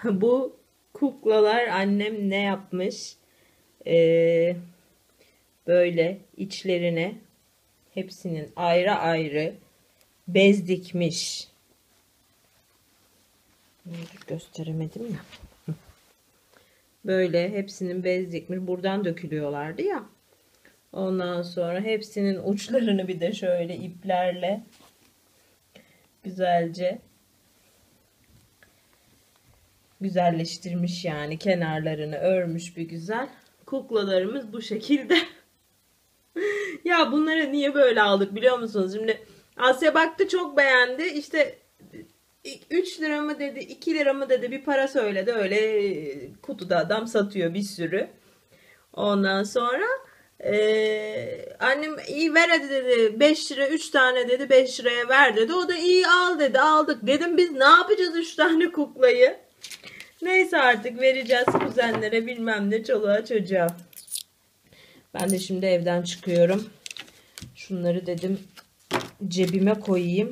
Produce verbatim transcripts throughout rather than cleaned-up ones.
Bu kuklalar annem ne yapmış? Ee, böyle içlerine hepsinin ayrı ayrı bez dikmiş. Gösteremedim ya. Böyle hepsinin bez dikmiş. Buradan dökülüyorlardı ya. Ondan sonra hepsinin uçlarını bir de şöyle iplerle güzelce güzelleştirmiş, yani kenarlarını örmüş bir güzel. Kuklalarımız bu şekilde. Ya bunları niye böyle aldık biliyor musunuz? Şimdi Asya baktı, çok beğendi. İşte üç lira mı dedi, iki lira mı dedi, bir para söyledi. Öyle kutuda adam satıyor bir sürü. Ondan sonra Ee, annem iyi ver hadi dedi, beş lira üç tane dedi, beş liraya ver dedi. O da iyi al dedi, aldık. Dedim biz ne yapacağız üç tane kuklayı? Neyse artık vereceğiz kuzenlere, bilmem ne, çoluğa çocuğa. Ben de şimdi evden çıkıyorum. Şunları dedim cebime koyayım.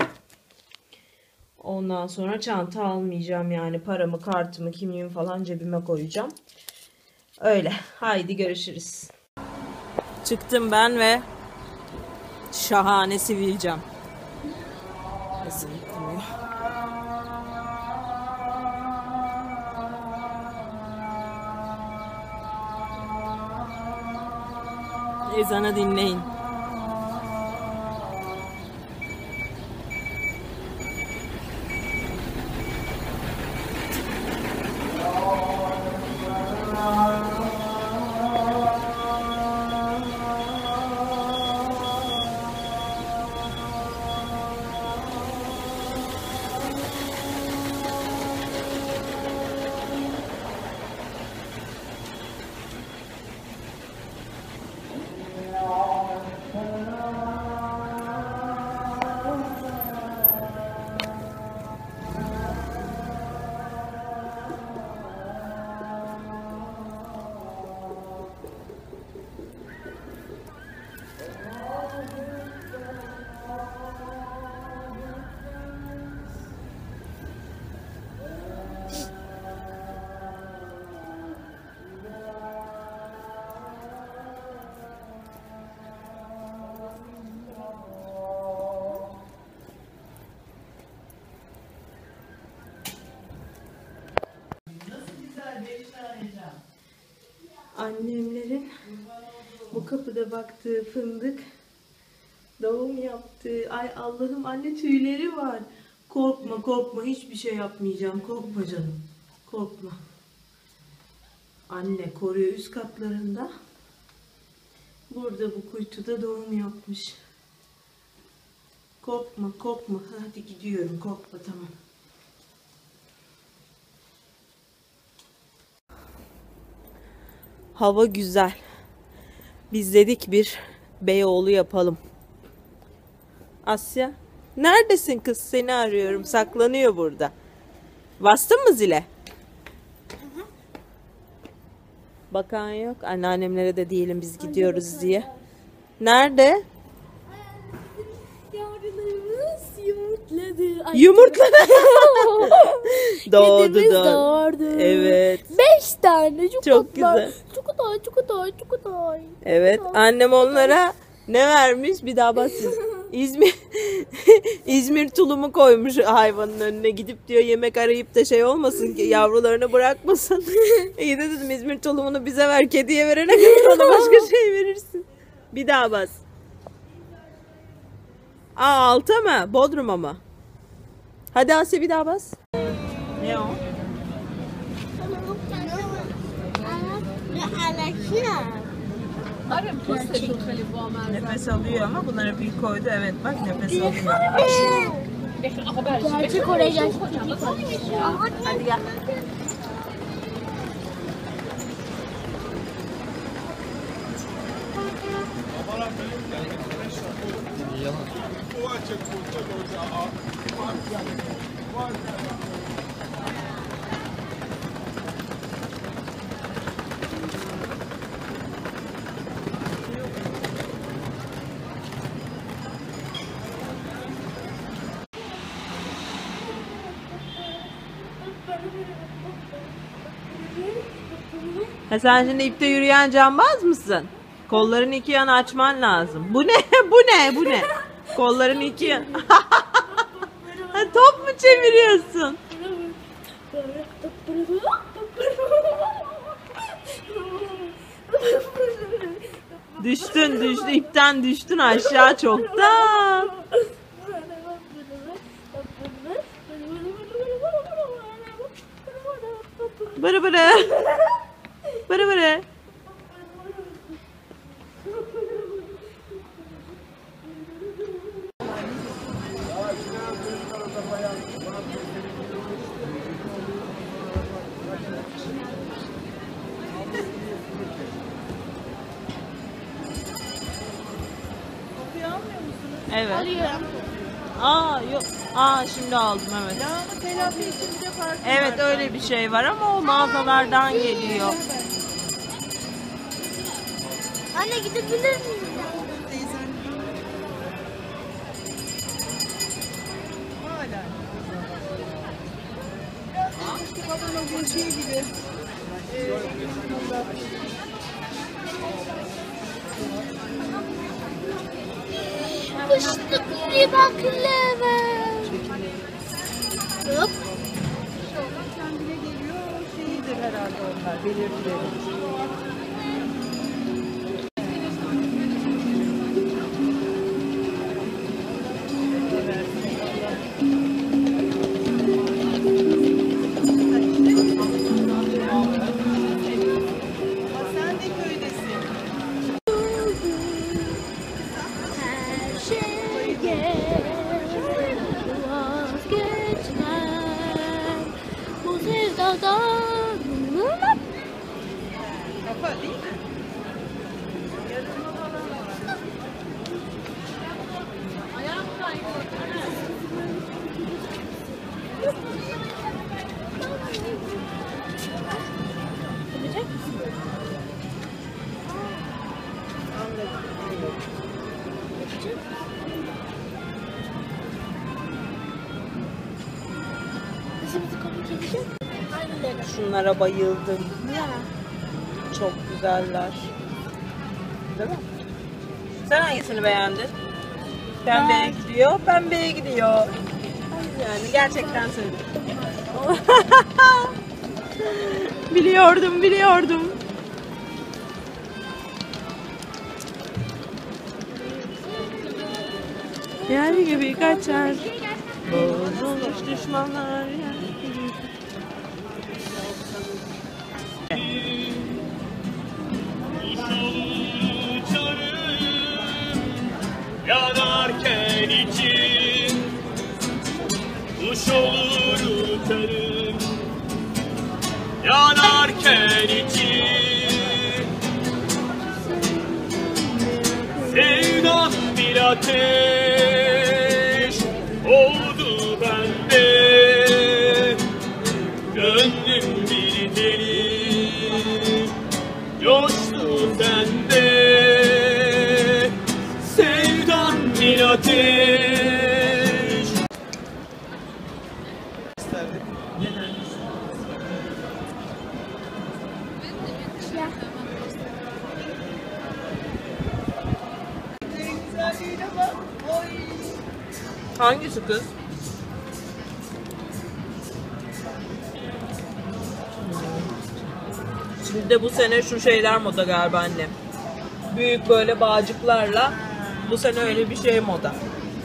Ondan sonra çanta almayacağım, yani paramı, kartımı, kimliğimi falan cebime koyacağım. Öyle. Haydi görüşürüz. Çıktım ben ve şahane sivilcem. Nasıl yıkanıyor? Ezanı dinleyin. Annemlerin bu kapıda baktığı fındık doğum yaptı. Ay Allah'ım, anne tüyleri var. Korkma korkma, hiçbir şey yapmayacağım. Korkma canım. Korkma. Anne koruyor üst katlarında. Burada bu kuytuda doğum yapmış. Korkma korkma. Hadi gidiyorum, korkma, tamam. Hava güzel. Biz dedik bir Beyoğlu yapalım. Asya, neredesin kız? Seni arıyorum. Saklanıyor burada. Bastın mı zile? Hı hı. Bakan yok. Anneannemlere de diyelim biz gidiyoruz diye. Nerede? Yavrularımız yumurtladı. Ay, Yumurtladı. Doğdu doğdu. doğdu. Evet. Beş tane çikolata. Çok güzel. Çikolata, çikolata, çikolata. Evet. Annem onlara ne vermiş? Bir daha basın. İzmir İzmir tulumu koymuş hayvanın önüne, gidip diyor yemek arayıp da şey olmasın ki, yavrularını bırakmasın. İyi de dedim, İzmir tulumunu bize ver, kediye verene kadar ona başka şey verirsin. Bir daha bas. Aa, alta mı? Bodrum'a mı? Hadi Asya bir daha bas. Ne o? Nefes alıyor ama bunları bir koydu, evet bak nefes alıyor. Gerçek oraya. Hadi gel. Ha sen şimdi ipte yürüyen cambaz mısın? Kollarını iki yana açman lazım. Bu ne? Bu ne? Bu ne? Kollarını iki yana... Ha, top mu çeviriyorsun? Düştün düştün. İpten düştün aşağı çoktan. Bırı bırı. Bırı bırı. Evet. Alıyorum. Aa yok. Aa şimdi aldım evet. Ya ama telafi için bir de farkı Evet var. öyle bir şey var ama o mağazalardan geliyor. Anne gidebilir miyim? Teyzen. Hala. Biraz işte babanın şey gibi. Ee, Kışlık bir baklava. Hop. kendine geliyor. Şeyidir herhalde onlar. Belirtileri. Ama sen de köydesin. Her şeye vazgeçmem. Bu sevdadan. Kafa değil mi? Şimdi kapı geçeceğim. Aynıları. Şunlara bayıldım. Ya. Çok güzeller. Değil mi? Sen hangisini beğendin? Pembeye gidiyor, pembeye gidiyor. Yani gerçekten söylüyorum. biliyordum, biliyordum. Yer gibi kaçar. Bozulmuş düşmanlar yer gibi. Yanarken için kuş olur uçarım. Yanarken için sevdam bir ateş oldu bende. Gönlüm bir deli coştu sende. Sevdan bir ateş. Güzelliğine bak. Oy. Hangisi kız? Şimdi de bu sene şu şeyler moda galiba annem. Büyük böyle bağcıklarla bu sene öyle bir şey moda.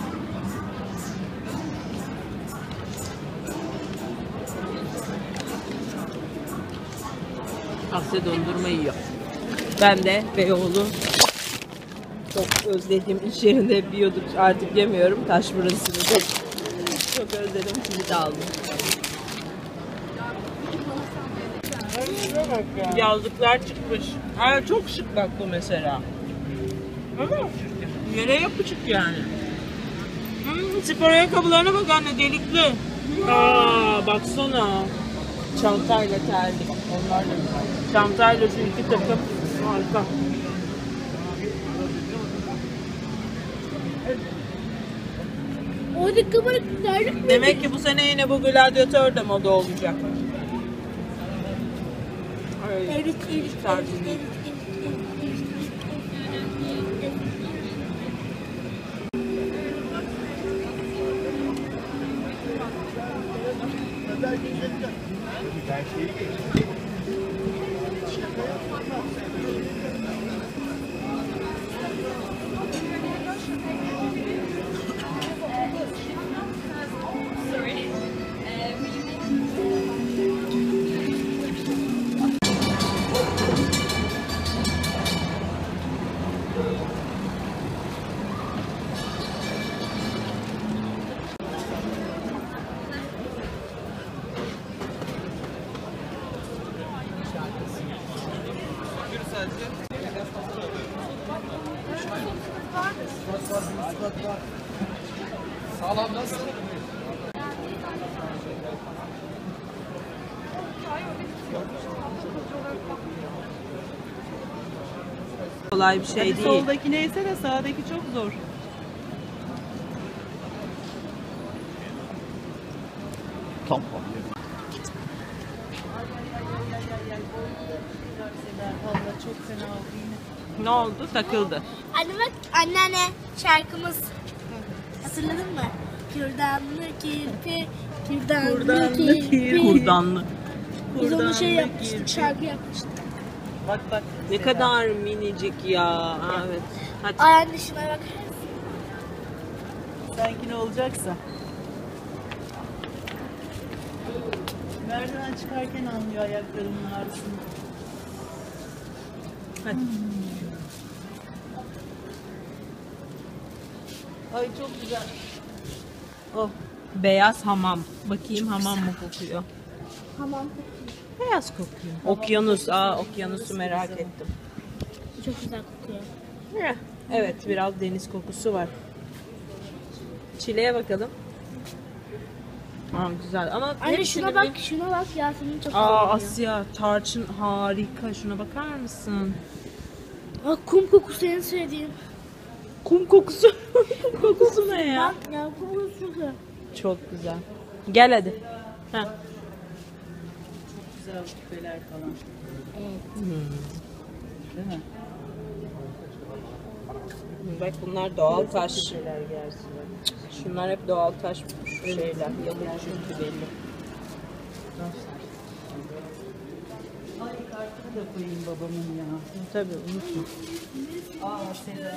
Asya dondurma yiyor. Ben de Beyoğlu çok özlediğim iş yerinde hep yiyorduk. Artık yemiyorum. Taşfırın simidi. Çok özledim. Simit aldım. Yazlıklar çıkmış. Ay çok şık bak bu mesela. Ama yere yapışık yani. Hmm, spor ayakkabılarına bak anne delikli. Aa baksana. Çantayla terlik. Onlar da güzel. Çantayla şu iki takım. Harika. Orada kabarık gördük mü? Demek ki bu sene yine bu gladyatör de moda olacak. Ay, Evet, evet, evet, tarzı evet, değil. evet, evet, evet, evet. Kolay bir şey Hadi değil. soldaki neyse de sağdaki çok zor. Vallahi çok fena oldu yine. Ne oldu? Takıldı. Anne bak, anneanne şarkımız. Hatırladın mı? Kürdanlı kirpi, kürdanlı, Kürdanlı kirpi. kirpi. Kurdanlı. Biz onu şey Kürdanlı yapmıştık, kirpi. şarkı yapmıştık. Bak bak. Ne Seda. kadar minicik ya. Evet. Hadi. Ay anne şuna bak. Sanki ne olacaksa. Merdiven çıkarken anlıyor ayaklarının ağrısını. Hadi. Ay çok güzel. Oh. Beyaz hamam. Bakayım hamam mı kokuyor? Tamam. Beyaz kokuyor. Okyanus. Aa, okyanusu merak ettim. Çok güzel kokuyor. Heh, evet, biraz deniz kokusu var. Çileğe bakalım. Aa, güzel ama Anne hepsini şuna bir- bak, şuna bak Yasemin çok Aa, güzel. Asya tarçın harika. Şuna bakar mısın? Aa, kum kokusu en sevdiğim. Kum kokusu. Kum kokusu ne ya? Bak ya, kum kokusu çok güzel. Çok güzel. Gel hadi. Heh. Çok güzel küpeler falan. Evet. Değil mi? Bak bunlar doğal taş. Küpeler gelsin. Şunlar hep doğal taş şeyler. Yamuk çünkü belli. Ay kartını da koyayım babamın ya. Tabii unutma. Aa Seda.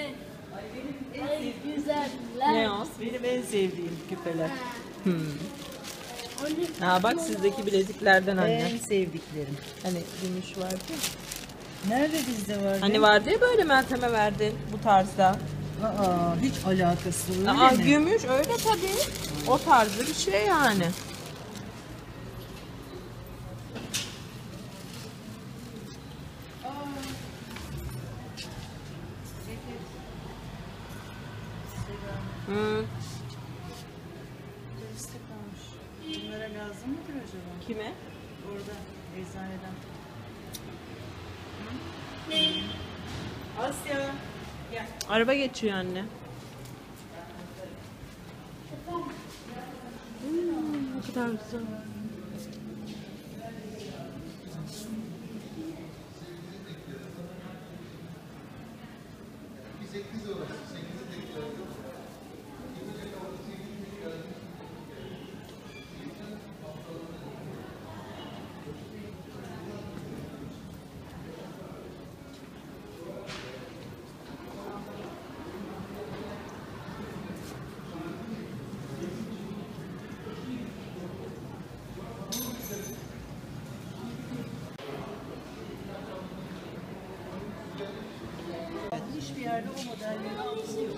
Ay güzeller. Ne o? Benim en sevdiğim küpeler. Hmm. Anne, Ha bak sizdeki bileziklerden anne. En sevdiklerim. Hani gümüş vardı. Nerede bizde var? Hani vardı ya böyle Meltem'e verdin bu tarzda. Aa hiç alakası öyle Aa, mi? gümüş öyle tabii. O tarzda bir şey yani. Hı. Turiste kalmış. Bunlara lazım mıdır acaba? Kime? Orada eczaneden. Asya. Gel. Araba geçiyor anne. Hmm, ne kadar güzel. Hiçbir yerde o modelleri yok.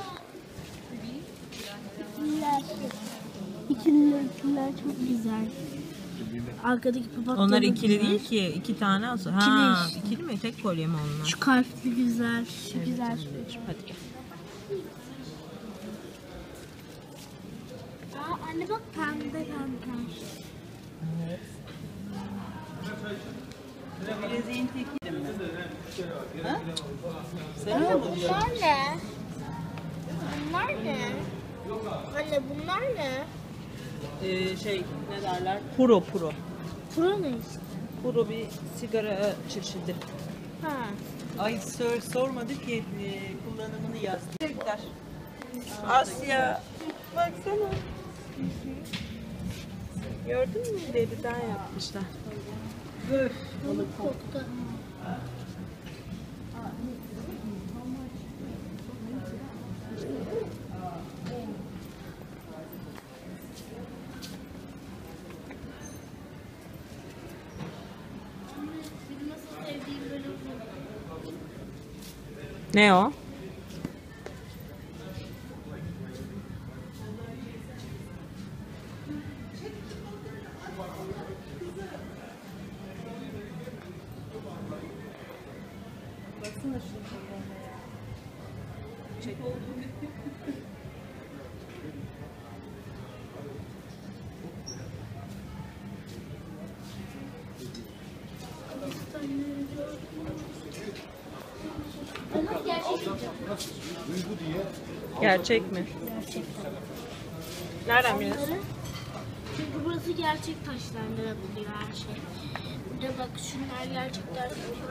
ikililer. İkililer, ikililer çok güzel. Arkadaki papatyalı Onlar ikili güzel. değil ki. iki tane olsun. Ha, işte. ikili mi? Tek kolye mi onlar? Şu kalpli güzel, şu güzel. Hadi gel. Aa, anne bak pembe pembe. Bileziğin tekiydi mi? Ha? Sen Anne aldın. bunlar ne? Bunlar ne? Anne bunlar ne? Ee, şey ne derler? Puro puro. Pro ne işte? Puro bir sigara çeşidi. Ha. Ay sor, sormadık ki e, kullanımını yazdık. Tekrar. Asya. Baksana. Gördün mü? Deriden yapmışlar. Balık koktu. Benim nasıl sevdiğim bölüm bu. Ne o? Gerçek mi? Nereden biliyorsun? Onları- Çünkü burası gerçek taşlarla yapılıyor her şey. Bir de bak şunlar gerçekler.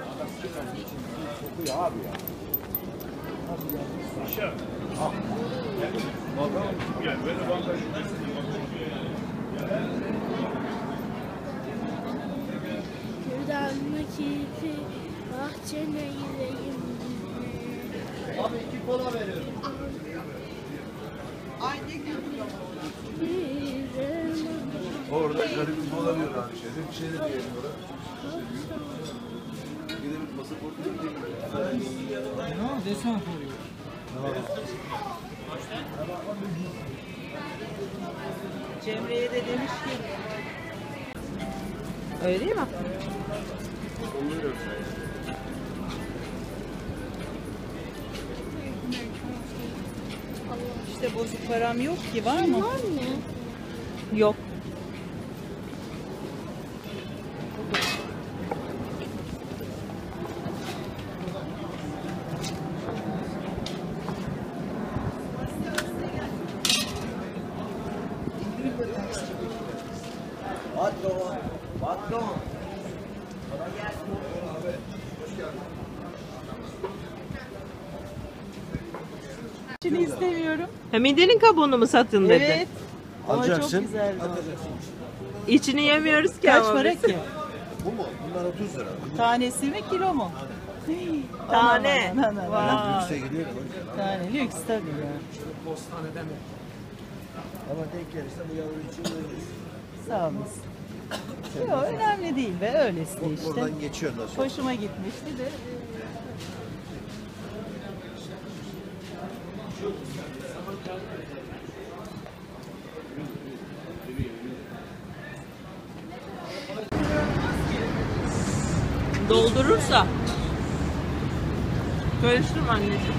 Buradan keyfi bahçene gideyim. Abi iki kola veriyorum. Orada garibim dolanıyor abi şeyde. Bir şey de diyemiyorlar. Gidip pasaportu değil mi? No, this one for you. Cemre'ye de demiş ki Öyle değil mi? Oluyor. işte bozuk param yok ki, var mı? Var mı? Yok. Patron. Patron. Şimdi istemiyorum. Ha, midenin kabuğunu mu satın dedi? Evet. Ama Alacaksın. çok güzeldi. İçini yemiyoruz ki Kaç ama para biz. ki? Bu mu? Bunlar otuz lira. Tanesi mi, kilo mu? Tane. Aman, aman, aman. Ben Vay. lükse gidiyorum. o yüzden. Tane lüks tabii ya. Ama denk gelirse bu yavru için veririz. Sağ olasın. Yok, önemli değil be, öylesi de işte. Oradan geçiyor nasıl? Hoşuma gitmişti de. Doldurursa. Karıştırma anneciğim.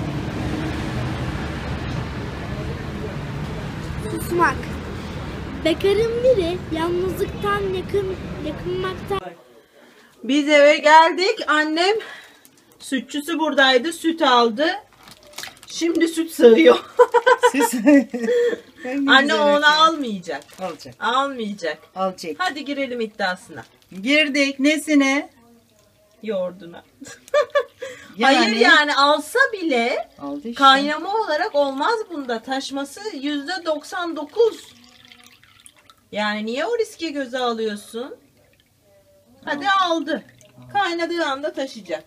Susmak. Bekarın biri yalnızlıktan yakın yakınmaktan. Biz eve geldik. Annem sütçüsü buradaydı. Süt aldı. Şimdi süt sığıyor. Siz Anne onu almayacak. alacak. Almayacak. Alacak. Hadi girelim iddiasına. Girdik nesine? Yoğurduna. Yani- Hayır yani alsa bile Aldı işte. kaynama olarak olmaz bunda. Taşması yüzde doksan dokuz. Yani niye o riski göze alıyorsun? Hadi aldı. Kaynadığı anda taşıyacak.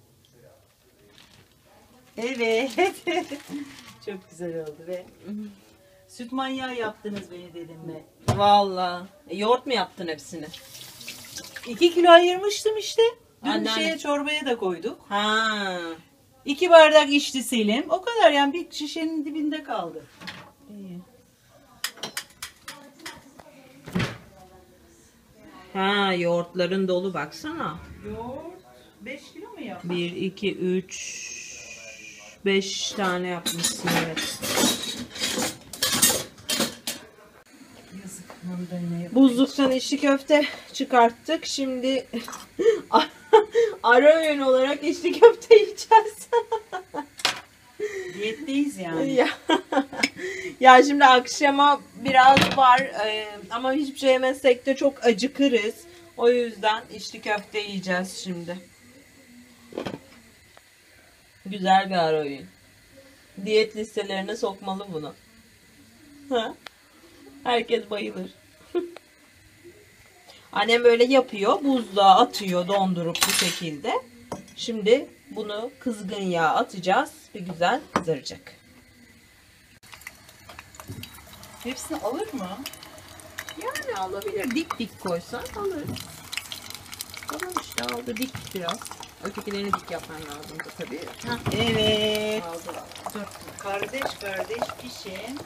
Evet. Çok güzel oldu be. Süt manyağı yaptınız beni dedim be. Vallahi. E, yoğurt mu yaptın hepsini? İki kilo ayırmıştım işte. Dün Anneanne. şeye çorbaya da koyduk. Ha. İki bardak içti Selim. O kadar yani, bir şişenin dibinde kaldı. İyi. Ha, yoğurtların dolu baksana. Yoğurt beş kilo mu yaptın? bir, iki, üç, beş tane yapmışsın evet. Yazık. Mandalina yap. Buzluktan içli köfte çıkarttık. Şimdi ara öğün olarak içli köfte yiyeceğiz. Diyetteyiz yani. Ya. Ya şimdi akşama biraz var e, ama hiçbir şey yemezsek de çok acıkırız. O yüzden içli köfte yiyeceğiz şimdi. Güzel bir ara öğün. Diyet listelerine sokmalı bunu. Ha? Herkes bayılır. Annem böyle yapıyor, buzluğa atıyor dondurup bu şekilde. Şimdi bunu kızgın yağ atacağız. Bir güzel kızaracak. Hepsini alır mı? Yani alabilir. Dik dik koysan alır. Tamam işte aldı dik biraz. Ötekilerini dik yapman lazım da tabii. Heh, Evet. aldı. Dur. Kardeş kardeş pişin.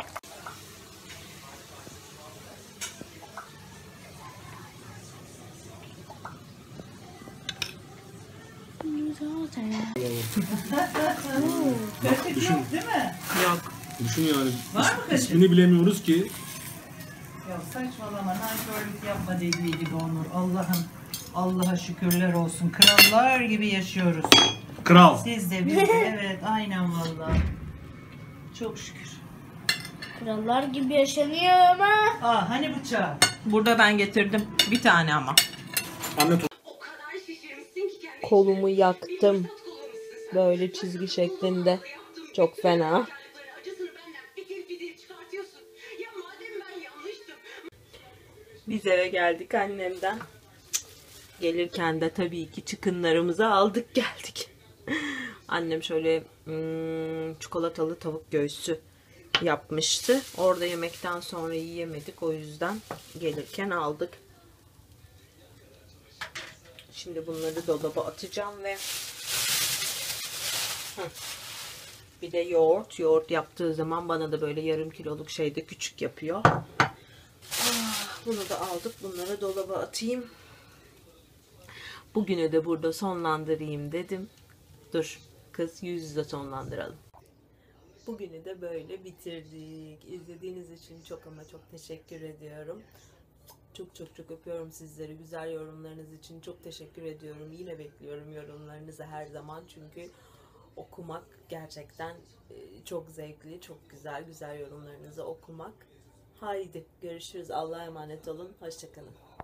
Kaşık yok değil mi? Yok. Düşün yani. Var mı kaşık? İsmini bilemiyoruz ki. Ya saçmalama, nankörlük yapma dediği gibi Onur. Allah'ım, Allah'a şükürler olsun. Krallar gibi yaşıyoruz. Kral. Siz de biz de, evet aynen vallahi. Çok şükür. Krallar gibi yaşanıyor ama. Aa hani bıçağı? Burada ben getirdim. Bir tane ama. Anne Kolumu yaktım. Böyle çizgi şeklinde. Çok fena. Biz eve geldik annemden. Gelirken de tabii ki çıkınlarımızı aldık geldik. Annem şöyle hmm, çikolatalı tavuk göğsü yapmıştı. Orada yemekten sonra yiyemedik. O yüzden gelirken aldık. Şimdi bunları dolaba atacağım ve Hı. bir de yoğurt. Yoğurt yaptığı zaman bana da böyle yarım kiloluk şeyde küçük yapıyor. Ah, bunu da aldık. Bunları dolaba atayım. Bugünü de burada sonlandırayım dedim. Dur kız yüz yüze sonlandıralım. Bugünü de böyle bitirdik. İzlediğiniz için çok ama çok teşekkür ediyorum. Çok çok çok öpüyorum sizleri. Güzel yorumlarınız için çok teşekkür ediyorum. Yine bekliyorum yorumlarınızı her zaman. Çünkü okumak gerçekten e, çok zevkli, çok güzel. Güzel yorumlarınızı okumak. Haydi görüşürüz. Allah'a emanet olun. Hoşça kalın.